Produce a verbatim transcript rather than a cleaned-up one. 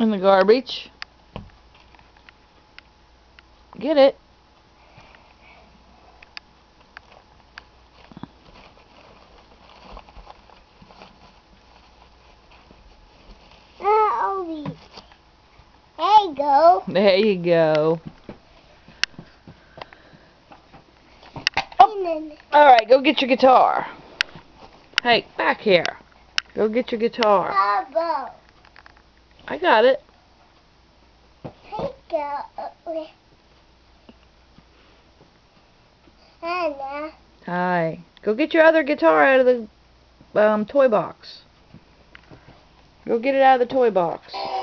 In the garbage. Get it. Oh, there you go. There you go. Oh. Alright, go get your guitar. Hey, back here. Go get your guitar. Pablo. I got it. Take it. Anna. Hi. Go get your other guitar out of the um, toy box. Go get it out of the toy box.